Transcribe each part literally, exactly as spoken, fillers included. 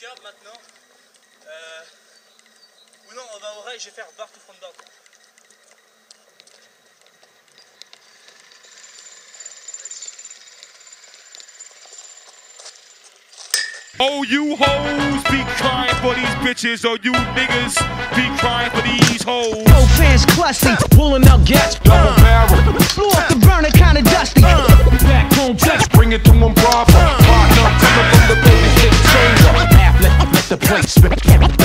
câble maintenant. Euh, ou non, on va au rail, je vais faire bar to front down. Oh, you hoes be crying for these bitches. Oh, you niggas be crying for these hoes. Old fans clutching, pulling out gas. Double barrel. Blew off the burner, kinda dusty. Back home text, Bring it to them proper. Partner, coming from the golden state chamber. half, let, let the plate spin.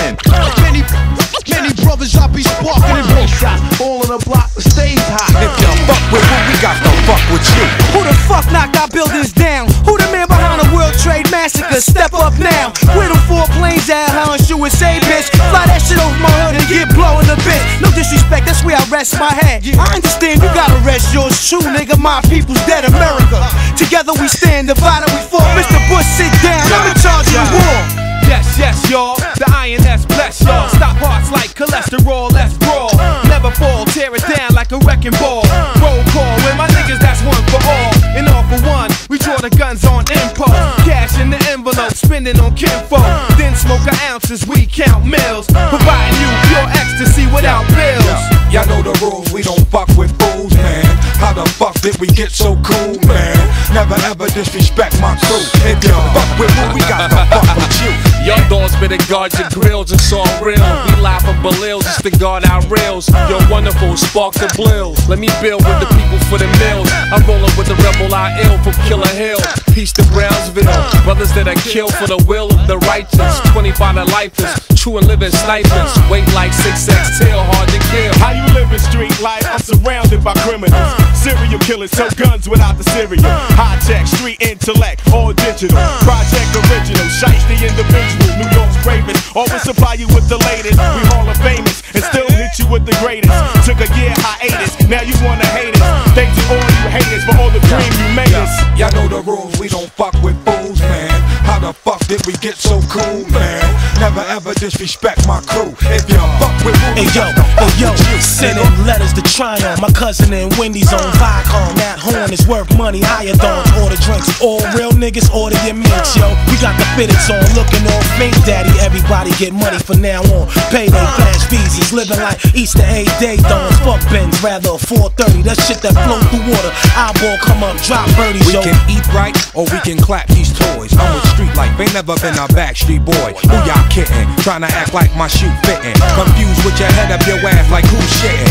Many, many brothers I be sparking and Both shots, all in the block, stays hot. If you fuck with what we got to fuck with you. Who the fuck knocked our buildings down? Who the man behind the World Trade Massacre? Step up now. Where the four planes at? How and shoot and say, bitch. Fly that shit over my hood and get blown in the bitch. No disrespect, that's where I rest my head. I understand you gotta rest yours true, nigga. My people's dead, America. Together we stand, divided we fall. Mister Bush, sit down. I'm in charge of the war. Yes, yes, y'all. The I N S bless y'all. Stop hearts like cholesterol, let's brawl. Never fall, tear it down like a wrecking ball. Roll call, with my niggas, that's one for all. And all for one, we draw the guns on impulse. Cash in the envelope, spending on kinfolk. Then smoke our ounces, we count mills. Providing you pure ecstasy without bills. Y'all know the rules, we don't fuck with fools, man. How the fuck did we get so cool, man? Never ever disrespect my crew. If you fuck with who, we got to fuck with you. Young dogs better guard your grills, it's all real. We live from Belils, it's to guard our rails. You're wonderful, spark the blills. Let me build with the people for the mills. I'm rolling with the rebel I ill from Killer Hill. Peace to Brownsville. Brothers that are killed for the will of the righteous. twenty-five to lifers, true and living snipers. Weight like six X tail, hard to kill. How you living street life? I'm surrounded by criminals. Serial killers, so guns without the cereal. High tech, street intellect, all digital. Project original, shiesty individual. New York's bravest, always supply you with the latest. We Hall of Famous, and still hit you with the greatest. Took a year hiatus, now you wanna hate us. Thanks to all you haters for all the dream you made us. Y'all know the rules, we don't fuck with fools, man. How the fuck did we get so cool, man? Never ever disrespect my crew. If you fuck with who, Hey yo, hey yo, sending letters to Tryon. My cousin in Wendy's on Viacom. That horn is worth money, higher dawns. Order drinks, all real niggas order your mints, yo. We got the fitteds on, looking all fake, daddy. Everybody get money from now on. Payday, flash visas, living like Easter egg day dawns. Fuck Benz, rather a four thirty. That shit that flow through water. Eyeball come up, drop birdies, we yo. can eat right or we can clap these toys. I'm with street life, ain't never been a backstreet boy. Who y'all kidding? Trying to act like my shoe fitting. Confused with your head up your ass like who's shitting.